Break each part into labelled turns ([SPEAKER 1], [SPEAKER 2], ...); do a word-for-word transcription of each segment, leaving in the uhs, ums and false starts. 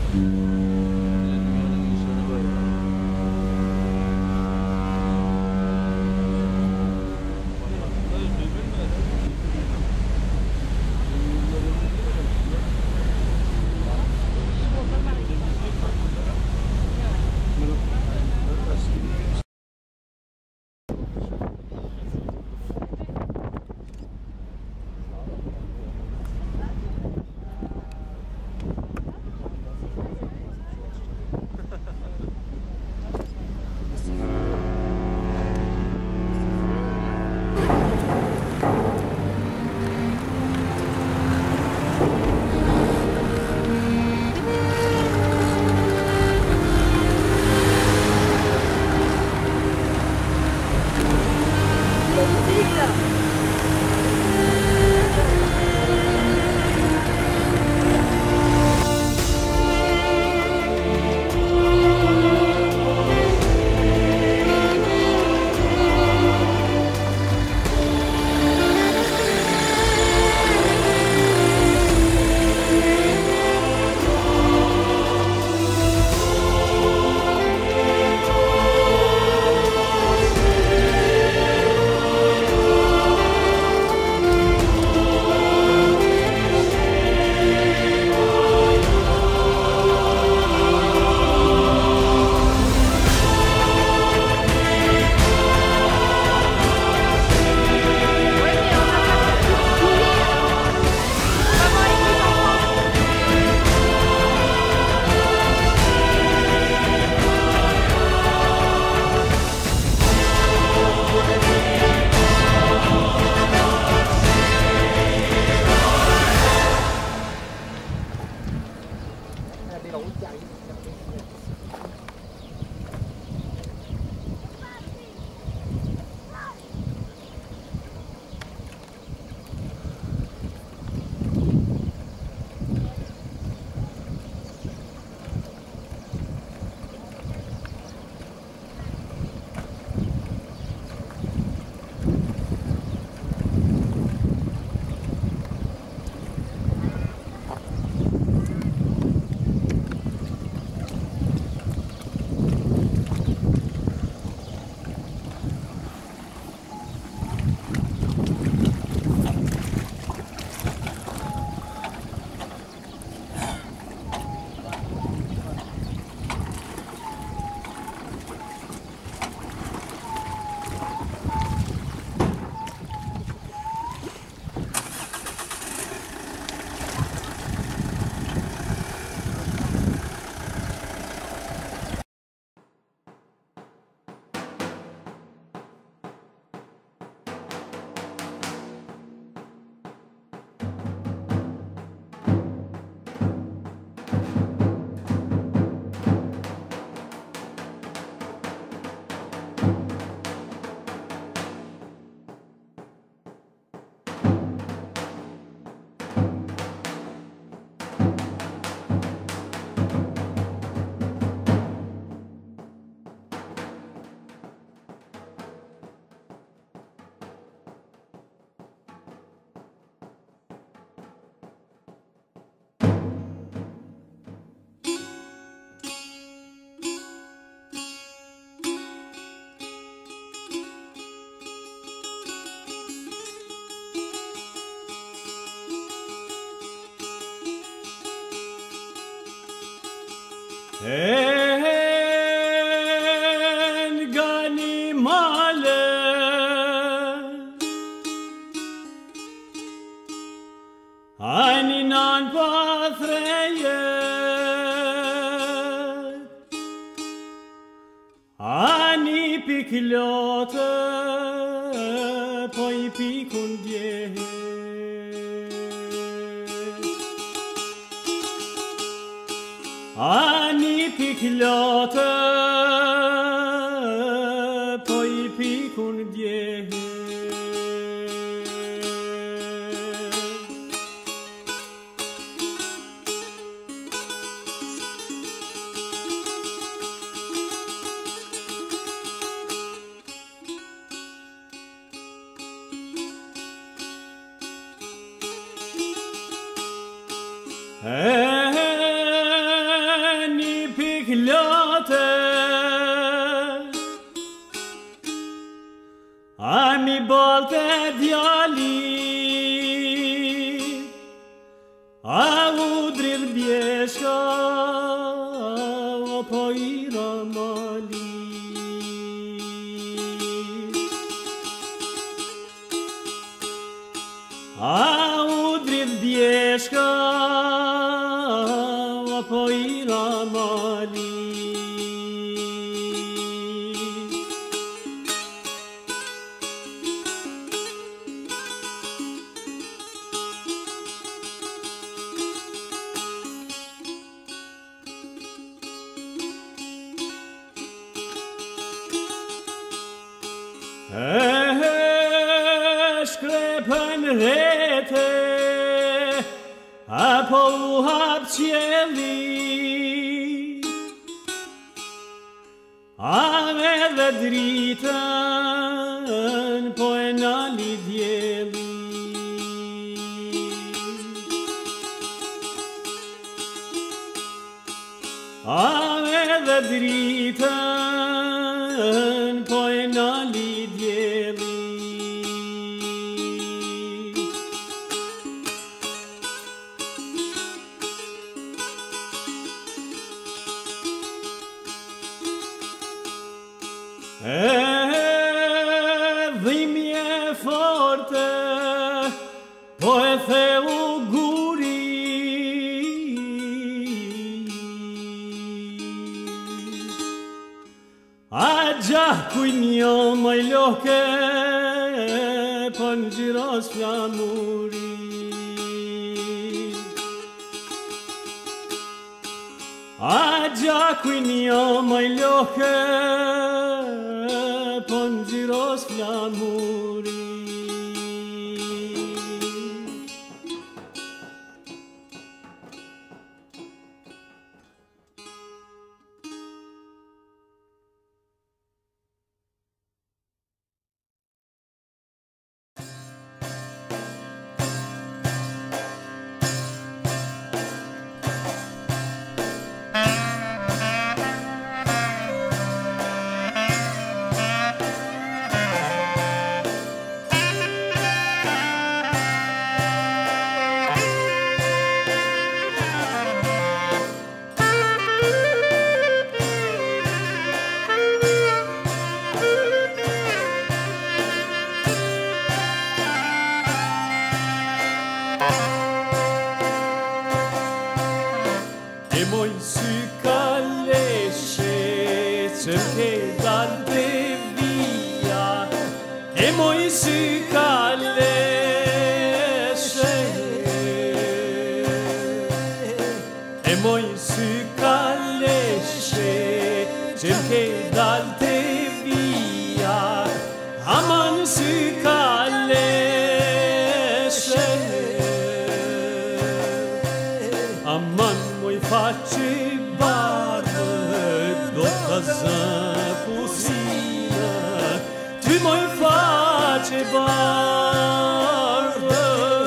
[SPEAKER 1] En ganimale Aninan pathreye Ani piklote poi pikundye Ani piklote poi pikundye En vieshka apo i ramali a udrit bjeshka apo i ramali Shkrepën rete apo u hap qielli ave dhe dritën po e nali djeli ave dhe dritën po e nali djeli E dhimje forte po e theu guri a gjakuj njo moj loke po në gjiros flamuri a gjakuj njo moj loke po në gjiros flamuri E moj sy ka leshe që ke dal të vija E moj sy ka leshe E moj sy ka leshe që ke dal të vija Aman sy ka leshe Aman moj faqe bardhë do të zë pusina Ty moj faqe bardhë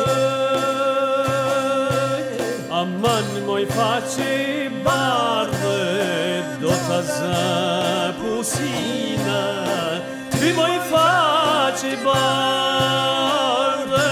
[SPEAKER 1] Aman moj faqe bardhë do të zë pusina Ty moj faqe bardhë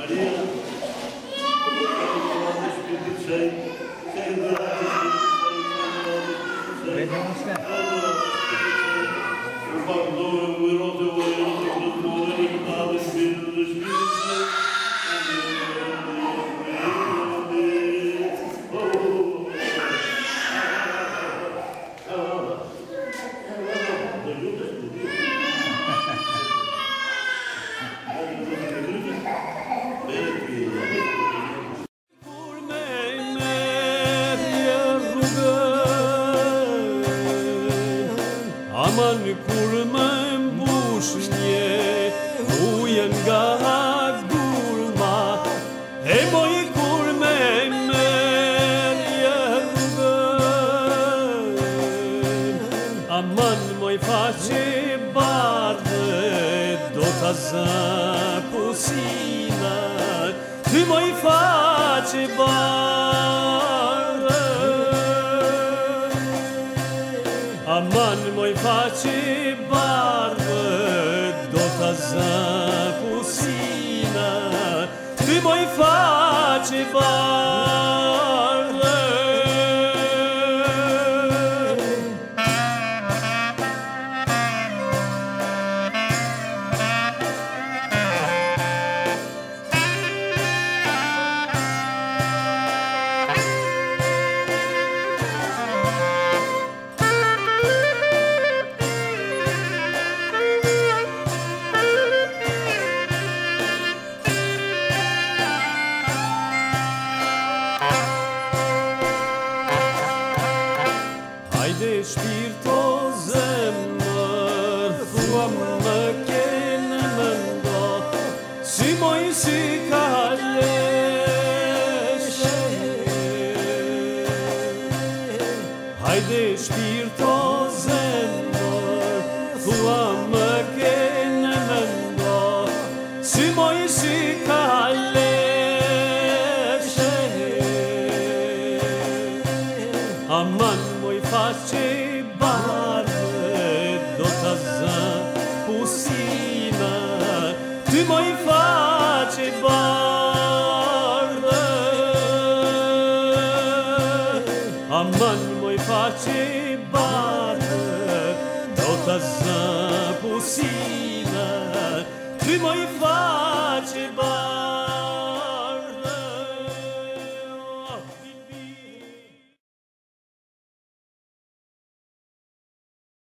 [SPEAKER 1] Aman kur më mbush një ujën nga gurma, e moj kur me merje rrugën. Aman moj faqe bardhe, do t'a zë pusina, ty moj faqe bardhe. Aman moj faqe bardhe, do t'a zë pusina, ty moj faqe bardhe. Hajde shpirto zemër, thua më kenë mëndo, si moj si kaleshe. Hajde shpirto zemër, thua më kenë mëndo, si moj si kaleshe. Aman moj faqe bardhe, do t'a zë pusina, ty moj faqe bardhe. Aman moj faqe bardhe, do t'a zë pusina, ty moj faqe bardhe.